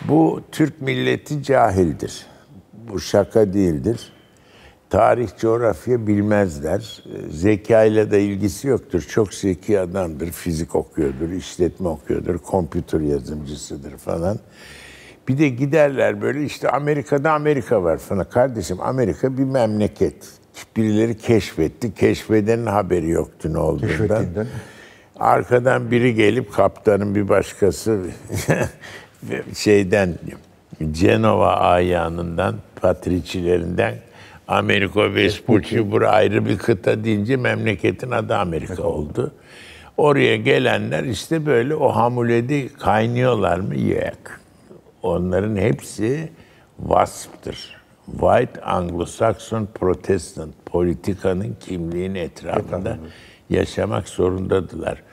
Bu Türk milleti cahildir. Bu şaka değildir. Tarih, coğrafya bilmezler. Zekayla da ilgisi yoktur. Çok zeki adamdır. Fizik okuyordur, işletme okuyordur, kompütür yazımcısıdır falan. Bir de giderler böyle işte Amerika'da Amerika var falan. Kardeşim Amerika bir memleket. Birileri keşfetti. Keşfedenin haberi yoktu ne olduğundan. Arkadan biri gelip kaptanın bir başkası şeyden Cenova ayağından, Patrici'lerinden Amerigo Vespucci bura ayrı bir kıta deyince memleketin adı Amerika oldu. Oraya gelenler işte böyle o hamulede kaynıyorlar mı? Yok. Onların hepsi WASP'tır. White Anglo-Saxon Protestant politikanın kimliğinin etrafında yaşamak zorundadılar.